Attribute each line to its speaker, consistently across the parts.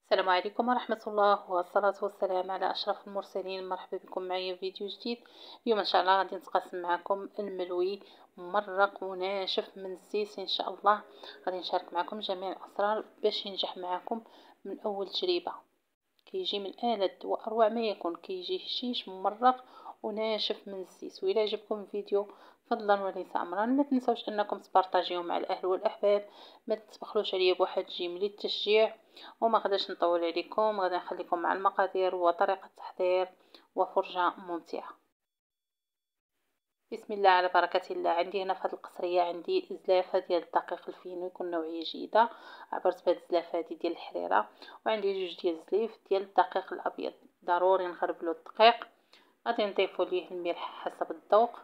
Speaker 1: السلام عليكم ورحمة الله والصلاة والسلام على أشرف المرسلين. مرحبا بكم معي في فيديو جديد. اليوم إن شاء الله غادي نتقاسم معكم الملوي ممرق وناشف من الزيت إن شاء الله. غادي نشارك معكم جميع الأسرار باش ينجح معكم من أول تجربة. كيجي من آلة وأروع ما يكون، كيجي هشيش ممرق وناشف من الزيت. وإلا عجبكم الفيديو فضلا وليس أمرا ما تنسوش أنكم تبارطاجيوه مع الأهل والأحباب. ما تبخلوش عليا بواحد جيم للتشجيع. وما غاداش نطول عليكم، غادي نخليكم مع المقادير وطريقة التحضير وفرجة ممتعة. بسم الله على بركة الله. عندي هنا في هذه القصرية عندي زلافة ديال الدقيق الفينو، يكون نوعية جيدة. عبرت بهاد الزلافة هادي ديال الحريرة. وعندي جوج ديال الزليف ديال الدقيق الأبيض، ضروري نغربلو الدقيق. غادي نضيفو ليه الملح حسب الذوق،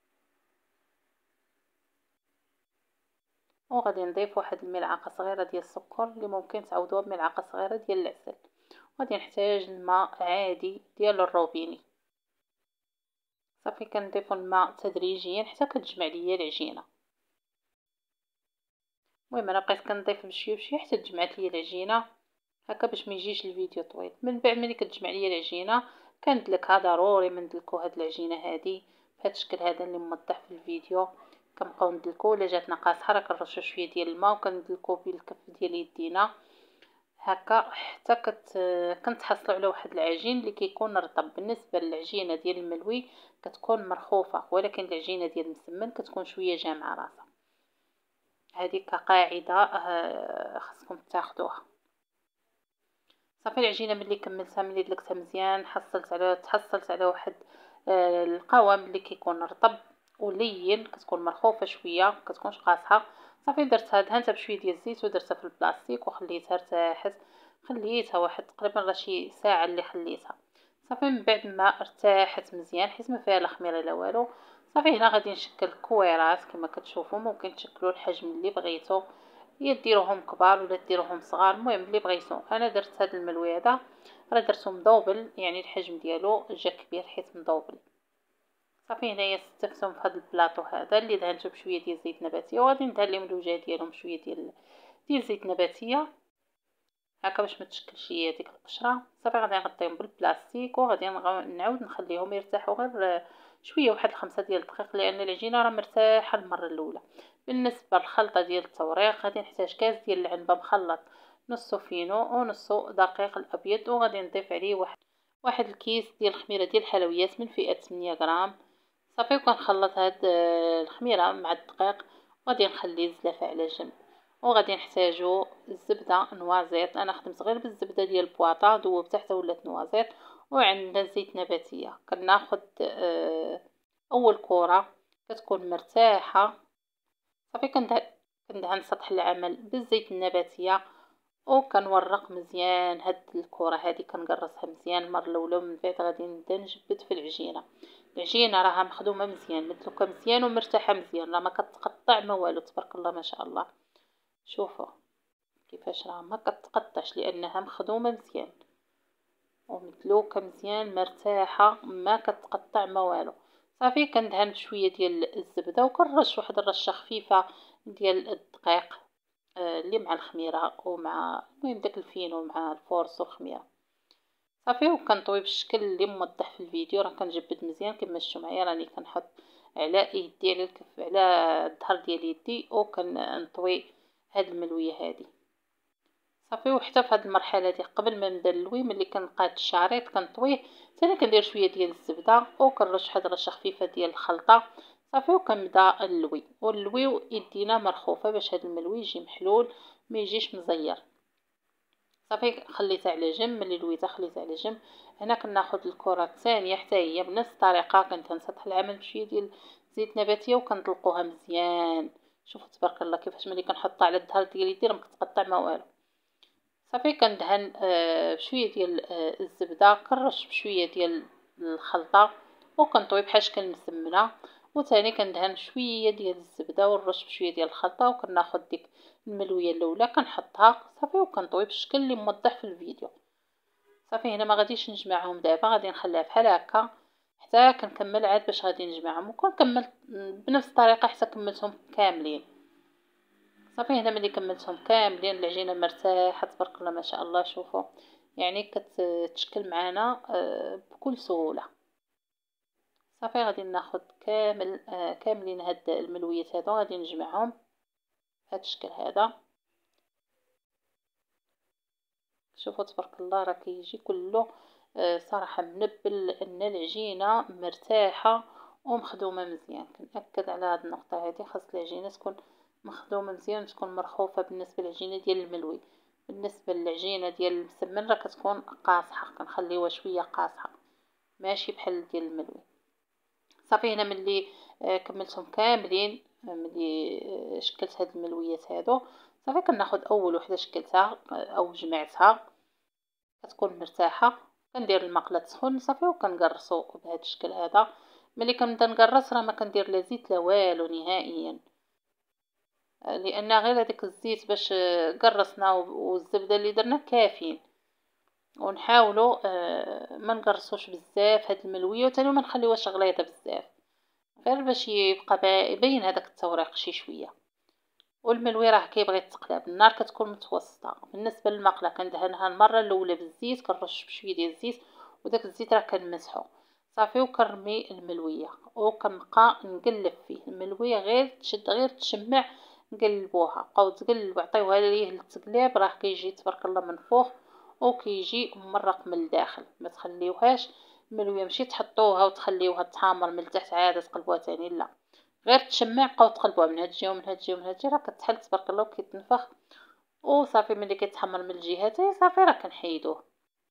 Speaker 1: وغادي نضيف واحد الملعقة صغيرة ديال السكر اللي ممكن تعوضوها بملعقة صغيرة ديال العسل. غادي نحتاج الماء عادي ديال الروبيني. صافي كنضيفو الماء تدريجيا حتى كتجمع ليا العجينه. المهم انا بقيت كنضيف بشويه بشويه حتى تجمعت ليا العجينه هكا باش ما يجيش الفيديو طويل. من بعد ملي كتجمع ليا العجينه كندلكها، ضروري من ندلكو هاد العجينه هادي بهاد الشكل هذا اللي موضح في الفيديو. كنبقاو ندلكو، الا جاتنا قاصحه راه كنرشو شويه ديال الماء وكندلكو بالكف ديال يدينا هكا حتى كنتحصلوا على واحد العجين اللي كيكون رطب. بالنسبه للعجينه ديال الملوي كتكون مرخوفه، ولكن العجينه ديال المسمن كتكون شويه جامعه راسها. هذه كقاعده خصكم تاخذوها. صافي العجينه ملي كملتها، ملي دلكتها مزيان، تحصلت على واحد القوام اللي كيكون رطب ولين، كتكون مرخوفه شويه كتكونش قاصحه. صافي درتها دهنتها بشويه ديال الزيت ودرتها في البلاستيك وخليتها ارتاحت. خليتها واحد تقريبا راه شي ساعه اللي خليتها. صافي من بعد ما ارتاحت مزيان حيت ما فيها لا خميره لا والو، صافي هنا غادي نشكل كويرات كما كتشوفوا. ممكن تشكلوا الحجم اللي بغيتو، يا ديروهم كبار ولا ديروهم صغار، المهم اللي بغيتو. انا درت هذا الملوي هذا راه درتو مضوبل، يعني الحجم ديالو جا كبير حيت مضوبل. صافي هنايا ستفتهم في هذا البلاطو هذا اللي دهنته بشويه ديال زيت نباتيه، وغادي ندهن لهم الوجه ديالهم بشويه ديال زيت نباتيه هكا باش ما تشكلش هي ديك القشره. صافي غادي نغطيهم بالبلاستيك وغادي نعاود نخليهم يرتاحوا غير شويه، واحد 5 ديال الدقائق، لان العجينه راه مرتاحه المره الاولى. بالنسبه للخلطه ديال التوريق غادي نحتاج كاس ديال العنبه مخلط، نصو فينو ونصو دقيق الابيض، وغادي نضيف عليه واحد الكيس ديال الخميره ديال الحلويات من فئه 8 غرام. صافي وكنخلط هاد الخميره مع الدقيق، وغادي نخلي الزلافه على جنب. وغادي نحتاجو الزبده نوازيط، انا خدمت غير بالزبده ديال البواطا ذوبتها حتى ولات نوازيط. وعندنا زيت نباتيه كناخد اول كره كتكون مرتاحه. صافي كندهن سطح العمل بالزيت النباتيه وكنورق مزيان هاد الكره هادي، كنقرصها مزيان المره الاولى. ومن بعد غادي نبدا نجبد في العجينه راها مخدومه مزيان، مدلوكه مزيان ومرتاحه مزيان، راه ما كتقطع ما والو، تبارك الله ما شاء الله. شوفوا كيفاش راه ما كتقطعش لانها مخدومه مزيان ومدلوكه مزيان مرتاحه، ما كتقطع ما والو. صافي كندهن بشويه ديال الزبده وكنرش واحد الرشه خفيفه ديال الدقيق اللي مع الخميره ومع المهم داك الفينو مع الفورص والخميره. صافي وكنطوي بالشكل اللي موضح في الفيديو. راه كنجبد مزيان كما شفتوا معايا، راني كنحط على يدي على الكف على الظهر ديال يدي وكنطوي هاد الملويه هادي. صافي وحتى في هاد المرحله دي قبل ما نبدا نلوي، ملي كنقاد الشريط كنطويه ثاني كندير شويه ديال الزبده وكنرش واحد الرشه خفيفه ديال الخلطه. صافي وكنبدا نلوي يدينا مرخوفه باش هاد الملوي يجي محلول ما يجيش مزير. صافي خليتها على جنب. ملي لويتها خليتها على جنب. هنا كناخذ الكره الثانيه حتى هي بنفس الطريقه، كندهن سطح العمل بشويه ديال زيت نباتيه وكنطلقوها مزيان. شوفوا تبارك الله كيفاش ملي كنحطها على الظهر ديال يدي راه ما كتقطع ما والو. صافي كندهن بشويه ديال الزبده، كنرش بشويه ديال الخلطه وكنطوي بحال شكل المسمنه. وثاني كندهن شويه ديال الزبده ونرش بشويه ديال الخلطه وكناخذ ديك الملويه الاولى كنحطها. صافي وكنطوي بالشكل اللي موضح في الفيديو. صافي هنا ما غاديش نجمعهم دابا، غادي نخليها بحال هكا حتى كنكمل عاد باش غادي نجمعهم، وكون كملت بنفس الطريقه حتى كملتهم كاملين. صافي هنا ملي كملتهم كاملين العجينه مرتاحه تبارك الله ما شاء الله. شوفوا يعني كتشكل معنا بكل سهوله. صافي غادي ناخذ كاملين هاد الملويات هادو غادي نجمعهم بهذا الشكل هذا. شوفوا تبارك الله راه كيجي كله صراحه منبل، لان العجينه مرتاحه ومخدومه مزيان. كنأكد على هاد النقطه هذه، خاص العجينه تكون مخدومه مزيان وتكون مرخوفه. بالنسبه للعجينه ديال الملوي، بالنسبه للعجينه ديال المسمن راه كتكون قاصحه، كنخليوها شويه قاصحه ماشي بحال ديال الملوي. صافي هنا ملي كملتهم كاملين، ملي شكلت هاد الملويات هادو، صافي كناخد اول وحده شكلتها او جمعتها كتكون مرتاحه. كندير المقله تسخن صافي وكنقرصو بهذا الشكل هذا. ملي كنبدا نقرص راه ما كندير لا زيت لا والو نهائيا، لان غير هذاك الزيت باش قرصنا والزبده اللي درنا كافيين. ونحاولوا ما نقرصوش بزاف هاد الملويه، وتاني ما نخليوهاش غليظه بزاف، غير باش يبقى يبين هذاك التوريق شي شويه. والملوي راه كيبغي يتقلب، النار كتكون متوسطه. بالنسبه للمقله كندهنها المره الاولى بالزيت، كنرش بشويه ديال الزيت وداك الزيت راه كنمسحو صافي، وكنرمي الملويه وكنبقى نقلب فيه. الملويه غير تشد غير تشمع نقلبوها، بقاو تقلبوا عطيوها ليه التقلاب، راه كيجي تبارك الله منفوخ وكيجي ممرق من الداخل. ما تخليوهاش الملويه ماشي تحطوها وتخليوها تحمر من التحت عاد تقلبوها تاني، لا غير تشمع بقاو تقلبوها من هاد الجهه ومن هاد الجهه ومن هاد الجهه، راه كتحل تبارك الله وكيتنفخ. وصافي ملي كيتحمر من الجهتين صافي راه كنحيدوه.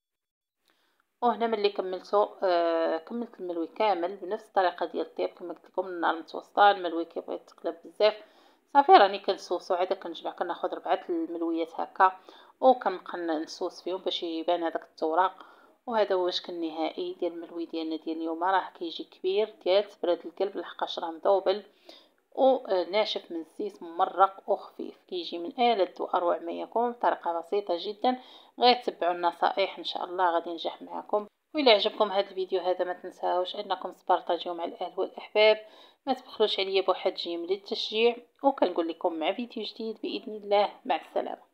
Speaker 1: وهنا ملي كملتو كملت الملوي كامل بنفس الطريقه ديال الطيب كما قلت لكم، النار متوسطه، الملوي كيبغي يتقلب بزاف. صافي راني كنسوسو عاد كنجمع، كناخذ 4 الملويات هكا وكنبقى نسوس فيهم باش يبان هذاك التوراق. وهذا هو الشكل النهائي ديال الملوي ديالنا ديال اليوم. راه كيجي كبير ديال براد القلب لحقاش راه مذوبل وناشف من الزيت ممرق وخفيف، كيجي من ألذ وأروع ما يكون بطريقة بسيطة جدا. غير تبعوا النصائح إن شاء الله غادي ينجح معكم. وإلا عجبكم هذا الفيديو هذا ما تنساوش أنكم تبارطاجيوه مع الأهل والأحباب، ما تبخلوش عليا بواحد جيم للتشجيع، وكنقول لكم مع فيديو جديد بإذن الله. مع السلامة.